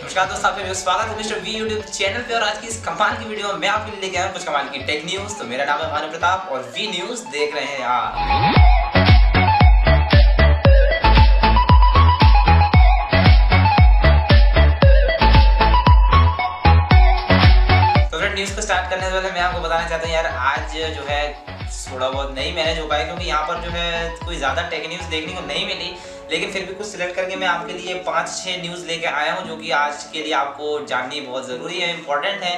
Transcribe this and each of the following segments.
नमस्कार दोस्तों, आपका स्वागत है मिस्टर वी यूट्यूब चैनल पे। और आज की इस कमाल की वीडियो में मैं आपके लिए लेके आया हूं कुछ कमाल की टेक न्यूज। तो मेरा नाम है भानु प्रताप और वी न्यूज देख रहे हैं आप। तो फ्रेंड, न्यूज को स्टार्ट करने से पहले मैं आपको बताना चाहता हूँ यार, आज जो है थोड़ा बहुत नहीं मैनेज हो पाया क्योंकि यहाँ पर जो है कोई ज़्यादा टेक न्यूज़ देखने को नहीं मिली, लेकिन फिर भी कुछ सिलेक्ट करके मैं आपके लिए 5-6 न्यूज़ लेके आया हूँ जो कि आज के लिए आपको जाननी बहुत ज़रूरी है, इंपॉर्टेंट है।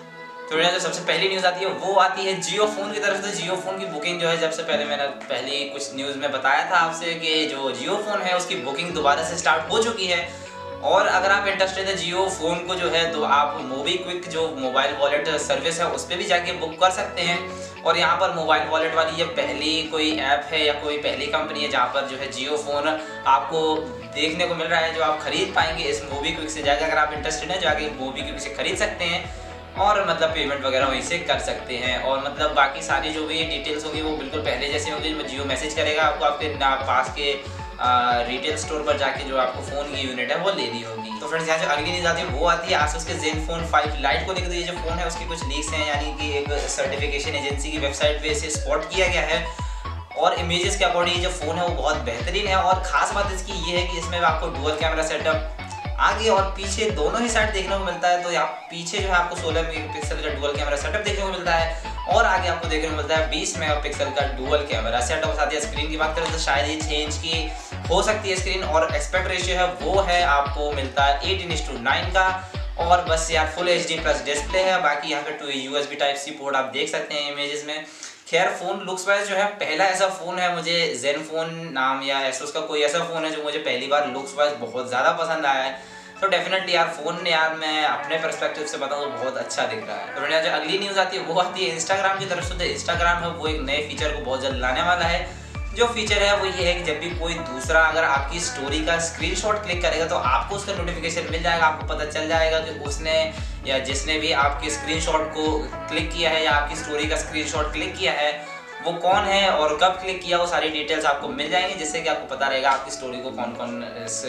तो मेरा जो सबसे पहली न्यूज़ आती है वो आती है जियो फ़ोन की तरफ से। जियो फ़ोन की बुकिंग जो है, जब से पहले मैंने पहली कुछ न्यूज़ में बताया था आपसे कि जो जियो फ़ोन है उसकी बुकिंग दोबारा से स्टार्ट हो चुकी है। और अगर आप इंटरेस्टेड है जियो फ़ोन को जो है तो आप मोबीक्विक जो मोबाइल वॉलेट सर्विस है उस पर भी जाके बुक कर सकते हैं। और यहाँ पर मोबाइल वॉलेट वाली ये पहली कोई ऐप है या कोई पहली कंपनी है जहाँ पर जो है जियो फ़ोन आपको देखने को मिल रहा है, जो आप खरीद पाएंगे इस मोबीक्विक से जाकर। अगर आप इंटरेस्टेड हैं जाके मोबीक्विक से खरीद सकते हैं और मतलब पेमेंट वगैरह वहीं से कर सकते हैं। और मतलब बाकी सारी जो भी डिटेल्स होगी वो बिल्कुल पहले जैसे होगी। जियो मैसेज करेगा आपको आपके पास के रिटेल स्टोर पर जाके जो आपको फ़ोन की यूनिट है वो लेनी होगी। तो फ्रेंड्स, यहाँ जो अगली न्यूज़ आती है वो आती है आसूस के ज़ेनफोन 5 लाइट को लेकर। ये जो फ़ोन है उसकी कुछ लीक्स हैं, यानी कि एक सर्टिफिकेशन एजेंसी की वेबसाइट पे इसे स्पॉट किया गया है। और इमेजेस के अकॉर्डिंग ये जो फ़ोन है वो बहुत बेहतरीन है। और ख़ास बात इसकी ये है कि इसमें आपको डुअल कैमरा सेटअप आगे और पीछे दोनों ही साइड देखने को मिलता है। तो यहाँ पीछे जो है आपको 16 मेगापिक्सल का डुअल कैमरा सेटअप देखने को मिलता है और आगे आपको देखने को मिलता है 20 मेगापिक्सल का डुअल कैमरा सेटअप। साथ ही स्क्रीन की बात करें तो शायद ये 6 इंच की हो सकती है स्क्रीन। और एस्पेक्ट रेशियो है वो है आपको मिलता है 18:9 का। और बस यार फुल HD प्लस डिस्प्ले है। बाकी यहाँ पे 2 USB Type-C पोर्ट आप देख सकते हैं इमेजेस में। खैर फ़ोन लुक्स वाइज जो है पहला ऐसा फ़ोन है, मुझे ज़ेनफोन नाम या एसोस का कोई ऐसा फ़ोन है जो मुझे पहली बार लुक्स वाइज बहुत ज़्यादा पसंद आया है। तो डेफिनेटली यार फ़ोन यार मैं अपने पर्सपेक्टिव से बताऊँ तो बहुत अच्छा दिख रहा है। तो मेरे जो अगली न्यूज़ आती है वो आती है इंस्टाग्राम की तरफ से। तो इंस्टाग्राम है वो एक नए फीचर को बहुत जल्द लाने वाला है। जो फीचर है वो ये है कि जब भी कोई दूसरा अगर आपकी स्टोरी का स्क्रीनशॉट क्लिक करेगा तो आपको उसका नोटिफिकेशन मिल जाएगा। आपको पता चल जाएगा कि उसने या जिसने भी आपके स्क्रीनशॉट को क्लिक किया है या आपकी स्टोरी का स्क्रीनशॉट क्लिक किया है वो कौन है और कब क्लिक किया, वो सारी डिटेल्स आपको मिल जाएंगी, जिससे कि आपको पता रहेगा आपकी स्टोरी को कौन कौन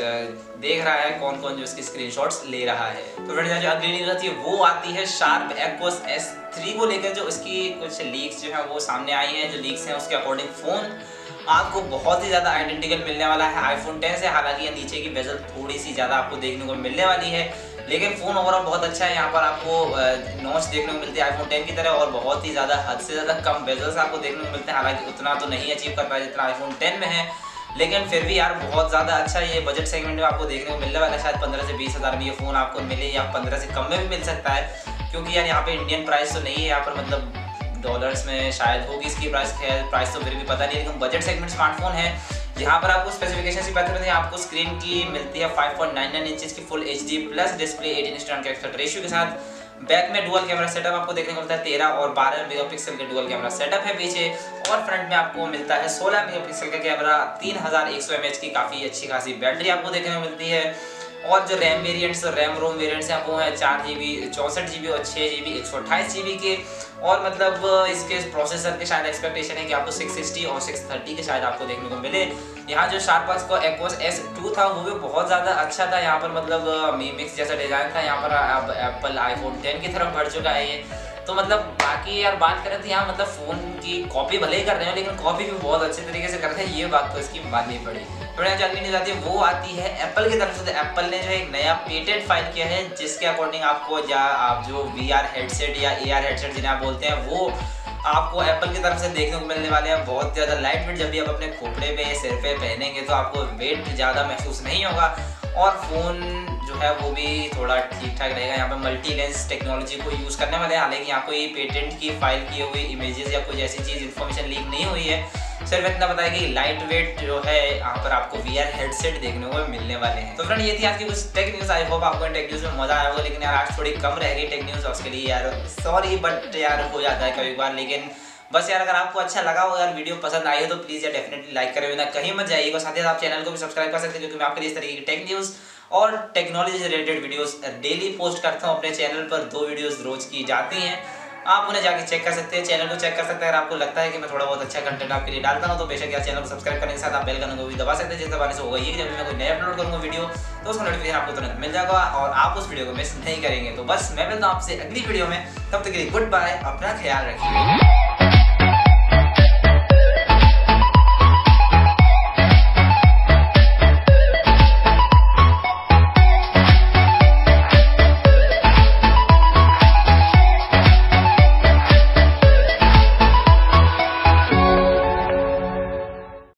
देख रहा है, कौन कौन जो इसकी स्क्रीनशॉट्स ले रहा है। तो फ्रेंड्स, जो अगली न्यूज़ आती है वो आती है शार्प एक्वस S3 को लेकर। जो इसकी कुछ लीक्स जो है वो सामने आई हैं। जो लीक्स हैं उसके अकॉर्डिंग फ़ोन आपको बहुत ही ज़्यादा आइडेंटिकल मिलने वाला है आईफोन 10 से। हालांकि ये नीचे की बेजल थोड़ी सी ज़्यादा आपको देखने को मिलने वाली है, लेकिन फ़ोन ओवरऑल बहुत अच्छा है। यहाँ पर आपको नॉच देखने को मिलती है आईफोन 10 की तरह और बहुत ही ज़्यादा हद से ज़्यादा कम बेजल्स आपको देखने को मिलते हैं। हालांकि उतना तो नहीं अचीव कर पाए जितना आईफोन 10 में है, लेकिन फिर भी यार बहुत ज़्यादा अच्छा ये बजट सेगमेंट में आपको देखने को मिलने वाला है। शायद 15 से 20 हज़ार में ये फ़ोन आपको मिले या 15 से कम में भी मिल सकता है, क्योंकि यार यहाँ पे इंडियन प्राइस तो नहीं है, यहाँ पर मतलब डॉलर्स में शायद होगी इसकी प्राइस। प्राइस तो फिर भी पता नहीं है, लेकिन बजट सेगमेंट स्मार्टफोन है। यहाँ पर आपको स्पेसिफिकेशन की बात करें तो आपको स्क्रीन की मिलती है 5.99 इंचेस की फुल HD प्लस डिस्प्ले 18:9 के एस्पेक्ट रेशियो के साथ। बैक में डुअल कैमरा सेटअप आपको देखने को मिलता है 13 और 12 मेगापिक्सल का डुअल कैमरा सेटअप है पीछे। और फ्रंट में आपको मिलता है 16 मेगापिक्सल का कैमरा, 3100 mAh की काफ़ी अच्छी खासी बैटरी आपको देखने को मिलती है। और जो RAM variants RAM ROM variants हैं वो हैं 4GB 64GB और 6GB 128GB के। और मतलब इसके प्रोसेसर के शायद एक्सपेक्टेशन है कि आपको 660 और 630 के शायद आपको देखने को मिले। यहाँ जो शार्प एक्वस S2 था वो भी बहुत ज़्यादा अच्छा था। यहाँ पर मतलब मी मिक्स जैसा डिज़ाइन था। यहाँ पर अब एप्पल आईफोन 10 की तरफ बढ़ चुका है ये। तो मतलब बाकी यार बात करें तो यहाँ मतलब फ़ोन की कॉपी भले ही कर रहे हैं, लेकिन कॉपी भी बहुत अच्छे तरीके से करते हैं, ये बात तो इसकी माननी पड़ेगी। तो जो अगली न्यूज़ आती है वो आती है एप्पल की तरफ से। तो एप्पल ने जो एक नया पेटेंट फाइल किया है जिसके अकॉर्डिंग आपको या आप जो VR हेडसेट या AR हेडसेट जिन्हें आप बोलते हैं वो आपको एप्पल की तरफ से देखने को मिलने वाले हैं। बहुत ज़्यादा लाइट वेट, जब भी आप अपने खोपड़े पे सिर पे पहनेंगे तो आपको वेट ज़्यादा महसूस नहीं होगा और फ़ोन जो है वो भी थोड़ा ठीक ठाक रहेगा। यहाँ पे मल्टी लेंस टेक्नोलॉजी को यूज़ करने वाले हैं। हालांकि यहाँ कोई पेटेंट की फाइल किए हुई इमेजेस या कोई ऐसी चीज़ इन्फॉर्मेशन लीक नहीं हुई है, सिर्फ इतना बताया कि लाइट वेट जो है यहाँ पर आपको VR हेडसेट देखने को मिलने वाले हैं। तो फ्रेंड, ये थी आज की कुछ टेक न्यूज़। आई होप आपको टेक न्यूज़ में मजा आया होगा, लेकिन यार आज थोड़ी कम रह गई टेक न्यूज़, उसके लिए यार सॉरी, बट यार हो जाता है कभी बार। लेकिन बस यार अगर आपको अच्छा लगा हो, यार वीडियो पसंद आई हो तो प्लीज़ यार डेफिनेटली लाइक करें, ना कहीं मत जाइएगा। साथ ही आप चैनल को भी सब्सक्राइब कर सकते हैं, क्योंकि मैं आपके लिए इस तरीके की टेक न्यूज़ और टेक्नोलॉजी से रिलेटेड वीडियोस डेली पोस्ट करता हूँ अपने चैनल पर। 2 वीडियोस रोज की जाती हैं। आप उन्हें जाके चेक कर सकते हैं, चैनल को चेक कर सकते हैं। अगर आपको लगता है कि मैं थोड़ा बहुत अच्छा कंटेंट आपके लिए डालता हूँ तो बेशक यार चैनल को सब्सक्राइब करने के साथ आप बेल आइकन को भी दबा सकते हैं, जिस दबाने से होगा ये कि जब मैं कोई नया अपलोड करूँगा वीडियो तो उसका नोटिफिकेशन आपको तुरंत मिल जाएगा और आप उस वीडियो को मिस नहीं करेंगे। तो बस मैं मिलता हूँ आपसे अगली वीडियो में, तब तक के लिए गुड बाय, अपना ख्याल रखिए।